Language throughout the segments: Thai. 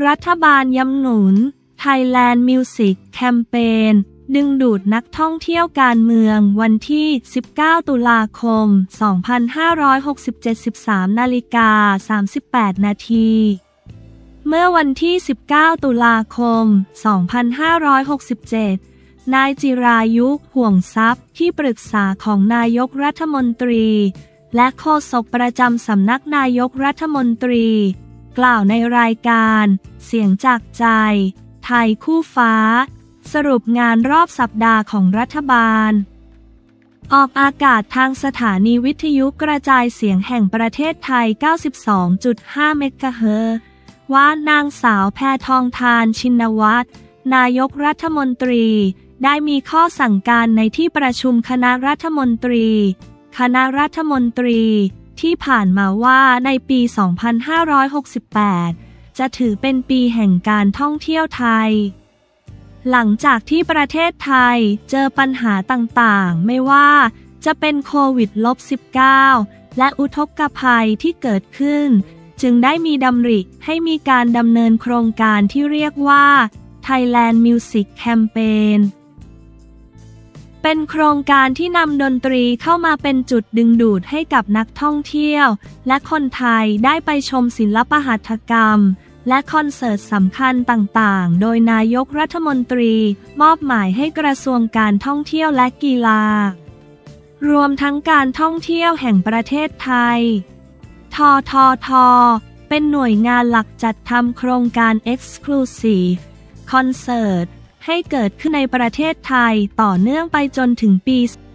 รัฐบาลย้ำหนุน Thailand Music Campaign ดึงดูดนักท่องเที่ยวการเมืองวันที่ 19 ตุลาคม 2567 13:38 นาทีเมื่อวันที่ 19 ตุลาคม 2567 นายจิรายุ ห่วงทรัพย์ที่ปรึกษาของนายกรัฐมนตรีและโฆษกประจำสำนักนายกรัฐมนตรีกล่าวในรายการเสียงจากใจไทยคู่ฟ้าสรุปงานรอบสัปดาห์ของรัฐบาลออกอากาศทางสถานีวิทยุกระจายเสียงแห่งประเทศไทย 92.5 เมกะเฮิรตซ์ว่านางสาวแพทองธารชินวัตรนายกรัฐมนตรีได้มีข้อสั่งการในที่ประชุมคณะรัฐมนตรีที่ผ่านมาว่าในปี 2568 จะถือเป็นปีแห่งการท่องเที่ยวไทยหลังจากที่ประเทศไทยเจอปัญหาต่างๆไม่ว่าจะเป็นโควิด-19 และอุทกภัยที่เกิดขึ้นจึงได้มีดำริให้มีการดำเนินโครงการที่เรียกว่า Thailand Music Campaign เป็นโครงการที่นำดนตรีเข้ามาเป็นจุดดึงดูดให้กับนักท่องเที่ยวและคนไทยได้ไปชมศิลปหัตถกรรมและคอนเสิร์ตสำคัญต่างๆโดยนายกรัฐมนตรีมอบหมายให้กระทรวงการท่องเที่ยวและกีฬารวมทั้งการท่องเที่ยวแห่งประเทศไทยททท.เป็นหน่วยงานหลักจัดทำโครงการ Exclusive Concert ให้เกิดขึ้นในประเทศไทยต่อเนื่องไปจนถึงปี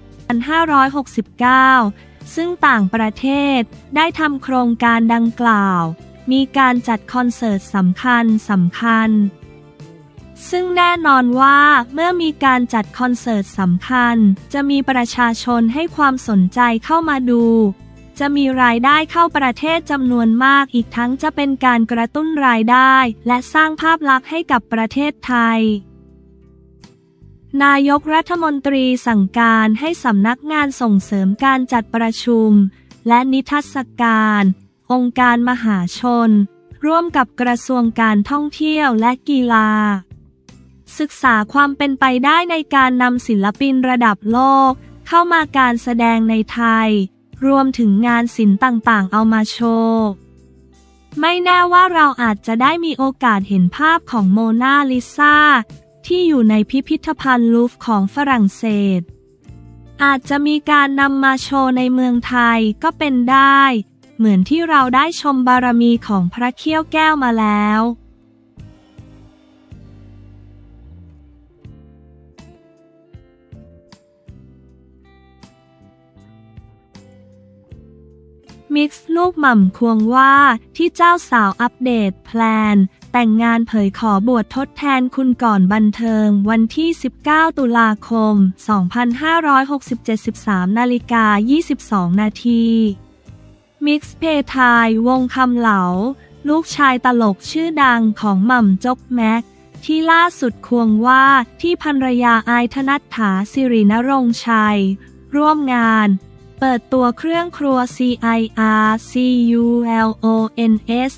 2569 ซึ่งต่างประเทศได้ทำโครงการดังกล่าวมีการจัดคอนเสิร์ตสำคัญซึ่งแน่นอนว่าเมื่อมีการจัดคอนเสิร์ตสำคัญจะมีประชาชนให้ความสนใจเข้ามาดูจะมีรายได้เข้าประเทศจำนวนมากอีกทั้งจะเป็นการกระตุ้นรายได้และสร้างภาพลักษณ์ให้กับประเทศไทยนายกรัฐมนตรีสั่งการให้สำนักงานส่งเสริมการจัดประชุมและนิทรรศการองค์การมหาชนร่วมกับกระทรวงการท่องเที่ยวและกีฬาศึกษาความเป็นไปได้ในการนำศิลปินระดับโลกเข้ามาการแสดงในไทยรวมถึงงานศิลป์ต่างๆเอามาโชว์ไม่แน่ว่าเราอาจจะได้มีโอกาสเห็นภาพของโมนาลิซาที่อยู่ในพิพิธภัณฑ์ลูฟร์ของฝรั่งเศสอาจจะมีการนำมาโชว์ในเมืองไทยก็เป็นได้เหมือนที่เราได้ชมบารมีของพระเขี้ยวแก้วมาแล้วมิกซ์ลูกหม่ำควงว่าที่เจ้าสาวอัปเดตแพลนแต่งงานเผยขอบวชทดแทนคุณก่อนบันเทิงวันที่ 19 ตุลาคม 2567 13:22 นาทีมิกซ์เพทายวงคำเหลาลูกชายตลกชื่อดังของหม่ำจกแม็กที่ล่าสุดควงว่าที่ภรรยาอายธนัฐฐา สิรินรงค์ชัยร่วมงานเปิดตัวเครื่องครัว CIRCULONS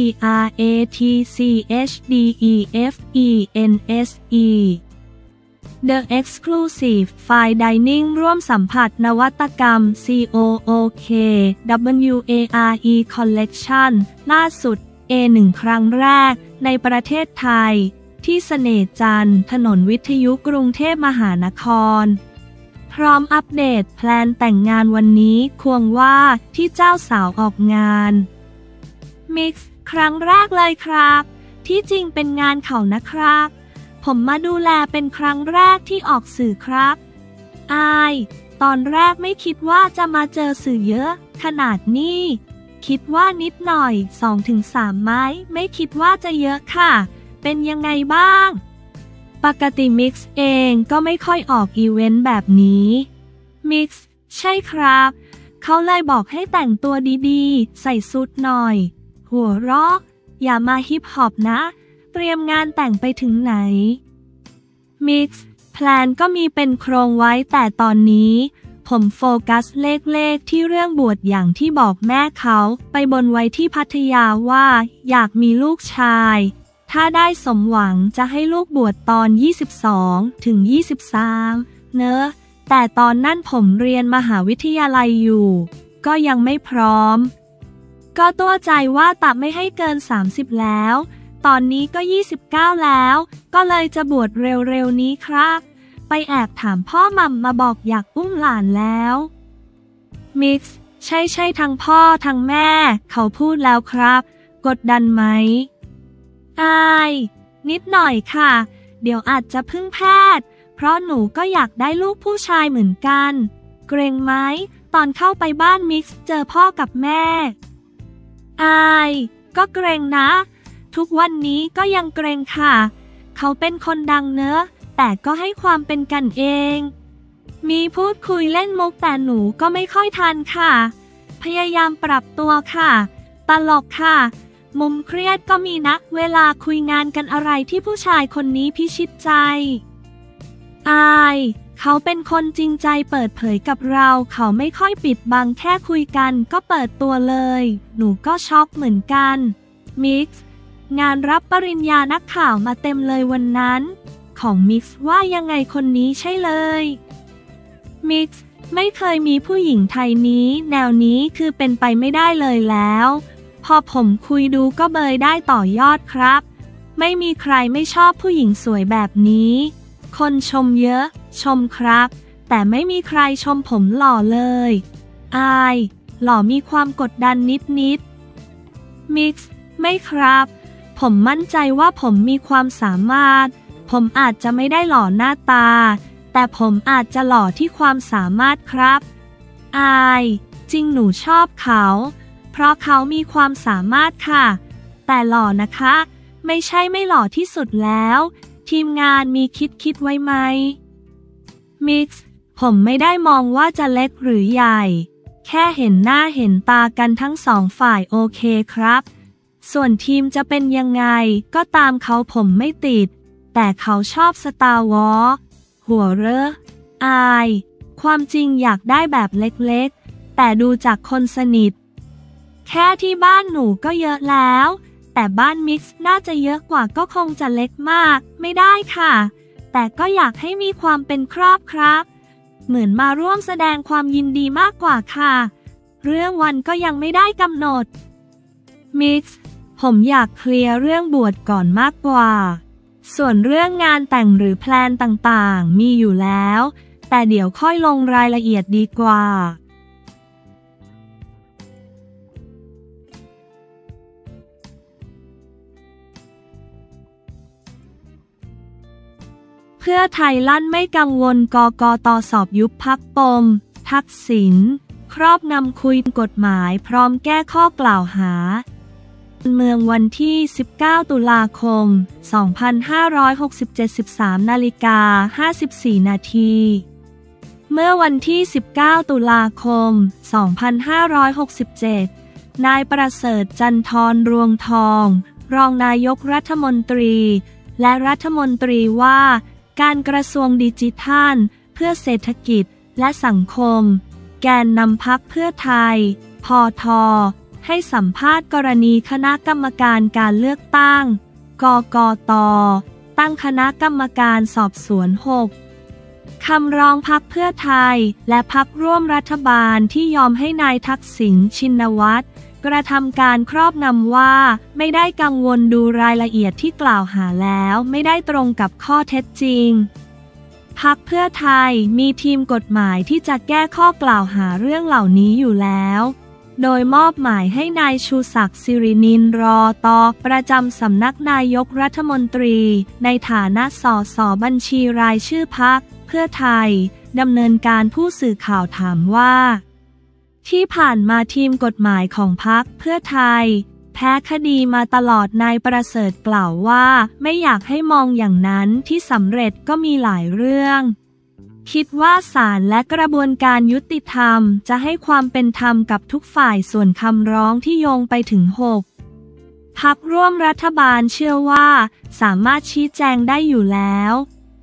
CRATCHDEFENSE The Exclusive Fine Dining ร่วมสัมผัสนวัตกรรม COOKWARE Collection ล่าสุด A1 ครั้งแรกในประเทศไทยที่เสน่ห์จันทร์ถนนวิทยุกรุงเทพมหานครพร้อมอัปเดตแพลนแต่งงานวันนี้ควงว่าที่เจ้าสาวออกงานมิกซ์ครั้งแรกเลยครับที่จริงเป็นงานเขานะครับผมมาดูแลเป็นครั้งแรกที่ออกสื่อครับอายตอนแรกไม่คิดว่าจะมาเจอสื่อเยอะขนาดนี้คิดว่านิดหน่อย 2-3 ไม้ไม่คิดว่าจะเยอะค่ะเป็นยังไงบ้างปกติมิกซ์เองก็ไม่ค่อยออกอีเวนต์แบบนี้มิกซ์ใช่ครับเขาเลยบอกให้แต่งตัวดีๆใส่ชุดหน่อยหัวเราะอย่ามาฮิปฮอปนะเตรียมงานแต่งไปถึงไหนมิกซ์แพลนก็มีเป็นโครงไว้แต่ตอนนี้ผมโฟกัสเลขที่เรื่องบวชอย่างที่บอกแม่เขาไปบนไว้ที่พัทยาว่าอยากมีลูกชายถ้าได้สมหวังจะให้ลูกบวชตอน 22 ถึง 23 เนอะแต่ตอนนั้นผมเรียนมหาวิทยาลัยอยู่ก็ยังไม่พร้อมก็ตัวใจว่าตัดไม่ให้เกิน 30 แล้วตอนนี้ก็ 29 แล้วก็เลยจะบวชเร็วๆนี้ครับไปแอบถามพ่อมัมมาบอกอยากอุ้มหลานแล้วมิกซ์ใช่ทั้งพ่อทั้งแม่เขาพูดแล้วครับกดดันไหมอายนิดหน่อยค่ะเดี๋ยวอาจจะพึ่งแพทย์เพราะหนูก็อยากได้ลูกผู้ชายเหมือนกันเกรงไหมตอนเข้าไปบ้านมิกซ์เจอพ่อกับแม่อายก็เกรงนะทุกวันนี้ก็ยังเกรงค่ะเขาเป็นคนดังเนอะแต่ก็ให้ความเป็นกันเองมีพูดคุยเล่นมุกแต่หนูก็ไม่ค่อยทันค่ะพยายามปรับตัวค่ะตลกค่ะมุมเครียดก็มีนะเวลาคุยงานกันอะไรที่ผู้ชายคนนี้พิชิตใจอายเขาเป็นคนจริงใจเปิดเผยกับเราเขาไม่ค่อยปิดบังแค่คุยกันก็เปิดตัวเลยหนูก็ช็อกเหมือนกันมิกซ์งานรับปริญญานักข่าวมาเต็มเลยวันนั้นของมิกซ์ว่ายังไงคนนี้ใช่เลยมิกซ์ไม่เคยมีผู้หญิงไทยนี้แนวนี้คือเป็นไปไม่ได้เลยแล้วพอผมคุยดูก็เบยได้ต่อยอดครับไม่มีใครไม่ชอบผู้หญิงสวยแบบนี้คนชมเยอะชมครับแต่ไม่มีใครชมผมหล่อเลยอายหล่อมีความกดดันนิดมิกซ์ไม่ครับผมมั่นใจว่าผมมีความสามารถผมอาจจะไม่ได้หล่อหน้าตาแต่ผมอาจจะหล่อที่ความสามารถครับอายจริงหนูชอบเขาเพราะเขามีความสามารถค่ะแต่หล่อนะคะไม่ใช่ไม่หล่อที่สุดแล้วทีมงานมีคิดไว้ไหมมิกซ์ผมไม่ได้มองว่าจะเล็กหรือใหญ่แค่เห็นหน้าเห็นตากันทั้งสองฝ่ายโอเคครับส่วนทีมจะเป็นยังไงก็ตามเขาผมไม่ติดแต่เขาชอบสตาร์วอร์หัวเราะอายความจริงอยากได้แบบเล็กๆแต่ดูจากคนสนิทแค่ที่บ้านหนูก็เยอะแล้วแต่บ้านมิกซ์น่าจะเยอะกว่าก็คงจะเล็กมากไม่ได้ค่ะแต่ก็อยากให้มีความเป็นครอบครับเหมือนมาร่วมแสดงความยินดีมากกว่าค่ะเรื่องวันก็ยังไม่ได้กำหนดมิกซ์ผมอยากเคลียร์เรื่องบวชก่อนมากกว่าส่วนเรื่องงานแต่งหรือแพลนต่างๆมีอยู่แล้วแต่เดี๋ยวค่อยลงรายละเอียดดีกว่าเพื่อไทยลั่นไม่กังวลกกต.สอบยุบพรรคปมทักษิณครอบงำคุยกฎหมายพร้อมแก้ข้อกล่าวหาเมืองวันที่ 19 ตุลาคม 2567 13:54 นาทีเมื่อวันที่ 19 ตุลาคม 2567 นายประเสริฐจันทรรวงทองรองนายกรัฐมนตรีและรัฐมนตรีว่าการกระทรวงดิจิทัลเพื่อเศรษฐกิจและสังคมแกนนำพรรคเพื่อไทยพท.ให้สัมภาษณ์กรณีคณะกรรมการการเลือกตั้งกกต.ตั้งคณะกรรมการสอบสวน6คำร้องพรรคเพื่อไทยและพรรคร่วมรัฐบาลที่ยอมให้นายทักษิณชินวัตรกระทำการครอบงำว่าไม่ได้กังวลดูรายละเอียดที่กล่าวหาแล้วไม่ได้ตรงกับข้อเท็จจริงพรรคเพื่อไทยมีทีมกฎหมายที่จะแก้ข้อกล่าวหาเรื่องเหล่านี้อยู่แล้วโดยมอบหมายให้นายชูศักดิ์สิรินินรอตอประจำสำนักนายกรัฐมนตรีในฐานะสสบัญชีรายชื่อพรรคเพื่อไทยดำเนินการผู้สื่อข่าวถามว่าที่ผ่านมาทีมกฎหมายของพรรคเพื่อไทยแพ้คดีมาตลอดนายประเสริฐกล่าวว่าไม่อยากให้มองอย่างนั้นที่สำเร็จก็มีหลายเรื่องคิดว่าศาลและกระบวนการยุติธรรมจะให้ความเป็นธรรมกับทุกฝ่ายส่วนคำร้องที่โยงไปถึง6พรรคร่วมรัฐบาลเชื่อว่าสามารถชี้แจงได้อยู่แล้ว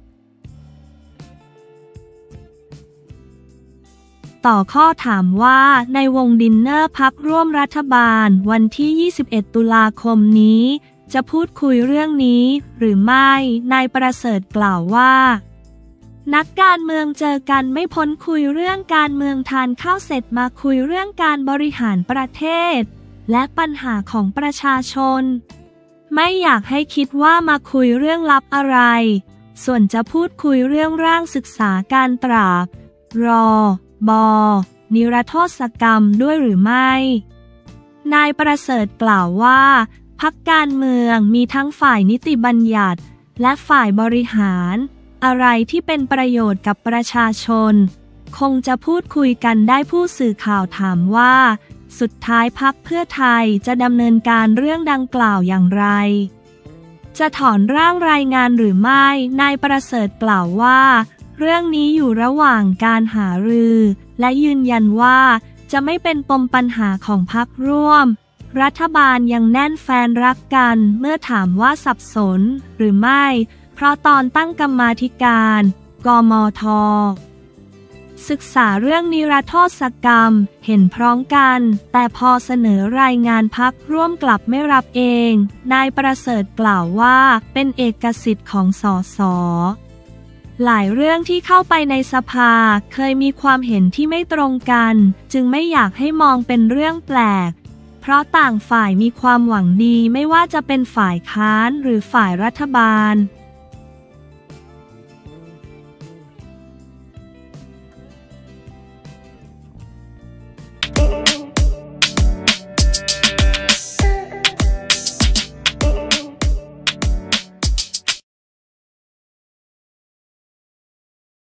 ต่อข้อถามว่าในวงดินเนอร์พรรคร่วมรัฐบาลวันที่ 21 ตุลาคมนี้จะพูดคุยเรื่องนี้หรือไม่นายประเสริฐกล่าวว่านักการเมืองเจอกันไม่พ้นคุยเรื่องการเมืองทานข้าวเสร็จมาคุยเรื่องการบริหารประเทศและปัญหาของประชาชนไม่อยากให้คิดว่ามาคุยเรื่องลับอะไรส่วนจะพูดคุยเรื่องร่างศึกษาการปราบรบนิรโทษกรรมด้วยหรือไม่นายประเสริฐกล่าวว่าพรรคการเมืองมีทั้งฝ่ายนิติบัญญัติและฝ่ายบริหารอะไรที่เป็นประโยชน์กับประชาชนคงจะพูดคุยกันได้ผู้สื่อข่าวถามว่าสุดท้ายพรรคเพื่อไทยจะดำเนินการเรื่องดังกล่าวอย่างไรจะถอนร่างรายงานหรือไม่นายประเสริฐกล่าวว่าเรื่องนี้อยู่ระหว่างการหารือและยืนยันว่าจะไม่เป็นปมปัญหาของพรรคร่วมรัฐบาลยังแน่นแฟนรักกันเมื่อถามว่าสับสนหรือไม่เพราะตอนตั้งกรรมาธิการกมธ.ศึกษาเรื่องนิรโทษกรรมเห็นพร้อมกันแต่พอเสนอรายงานพรรคร่วมกลับไม่รับเองนายประเสริฐกล่าวว่าเป็นเอกสิทธิ์ของสส.หลายเรื่องที่เข้าไปในสภาเคยมีความเห็นที่ไม่ตรงกันจึงไม่อยากให้มองเป็นเรื่องแปลกเพราะต่างฝ่ายมีความหวังดีไม่ว่าจะเป็นฝ่ายค้านหรือฝ่ายรัฐบาล